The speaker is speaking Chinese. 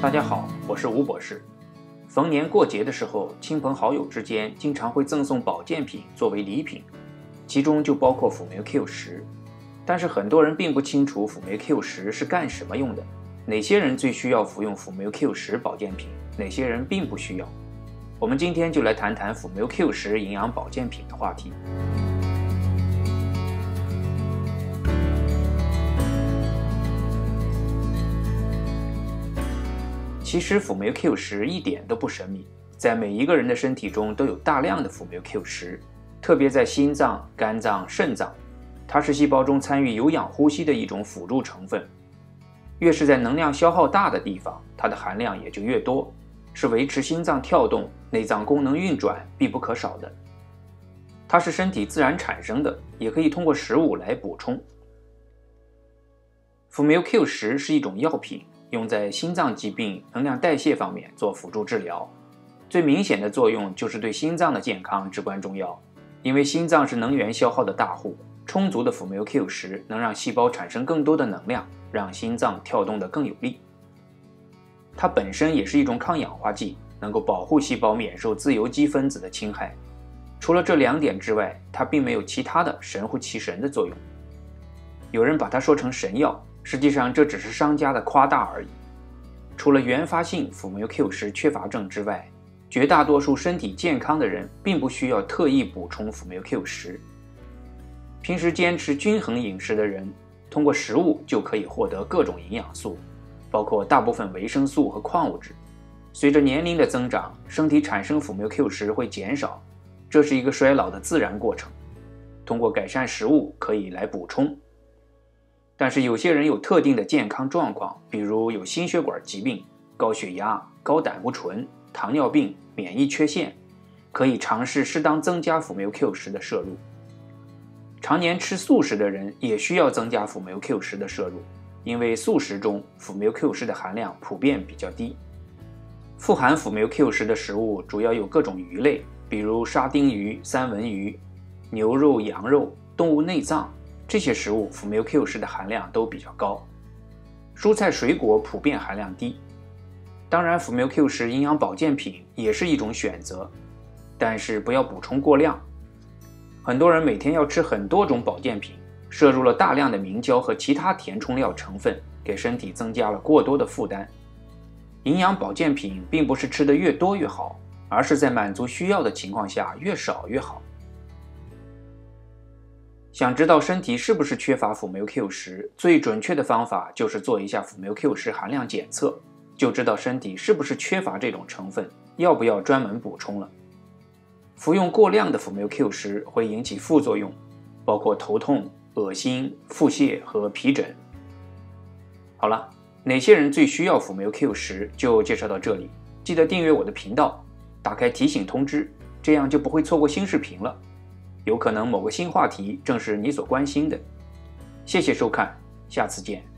大家好，我是吴博士。逢年过节的时候，亲朋好友之间经常会赠送保健品作为礼品，其中就包括辅酶 Q10。但是很多人并不清楚辅酶 Q10是干什么用的，哪些人最需要服用辅酶 Q10保健品，哪些人并不需要。我们今天就来谈谈辅酶 Q10营养保健品的话题。其实辅酶 Q10一点都不神秘，在每一个人的身体中都有大量的辅酶 Q10，特别在心脏、肝脏、肾脏，它是细胞中参与有氧呼吸的一种辅助成分。越是在能量消耗大的地方，它的含量也就越多，是维持心脏跳动、内脏功能运转必不可少的。它是身体自然产生的，也可以通过食物来补充。辅酶 Q10是一种药品，用在心脏疾病、能量代谢方面做辅助治疗。最明显的作用就是对心脏的健康至关重要，因为心脏是能源消耗的大户，充足的辅酶 Q10能让细胞产生更多的能量，让心脏跳动得更有力。它本身也是一种抗氧化剂，能够保护细胞免受自由基分子的侵害。除了这两点之外，它并没有其他的神乎其神的作用。有人把它说成神药，实际上这只是商家的夸大而已。除了原发性辅酶 Q10缺乏症之外，绝大多数身体健康的人并不需要特意补充辅酶 Q10。平时坚持均衡饮食的人，通过食物就可以获得各种营养素，包括大部分维生素和矿物质。随着年龄的增长，身体产生辅酶 Q10会减少，这是一个衰老的自然过程。通过改善食物可以来补充。但是有些人有特定的健康状况，比如有心血管疾病、高血压、高胆固醇、糖尿病、免疫缺陷，可以尝试适当增加辅酶 Q10的摄入。常年吃素食的人也需要增加辅酶 Q10的摄入，因为素食中辅酶 Q10的含量普遍比较低。富含辅酶 Q10的食物主要有各种鱼类，比如沙丁鱼、三文鱼、牛肉、羊肉、动物内脏，这些食物辅酶 Q10的含量都比较高。蔬菜水果普遍含量低。当然，辅酶 Q10营养保健品也是一种选择，但是不要补充过量。很多人每天要吃很多种保健品，摄入了大量的明胶和其他填充料成分，给身体增加了过多的负担。营养保健品并不是吃得越多越好，而是在满足需要的情况下越少越好。想知道身体是不是缺乏辅酶 Q10，最准确的方法就是做一下辅酶 Q10含量检测，就知道身体是不是缺乏这种成分，要不要专门补充了。服用过量的辅酶 Q10会引起副作用，包括头痛、恶心、腹泻和皮疹。好了，哪些人最需要辅酶 Q10就介绍到这里，记得订阅我的频道，打开提醒通知，这样就不会错过新视频了。有可能某个新话题正是你所关心的。谢谢收看，下次见。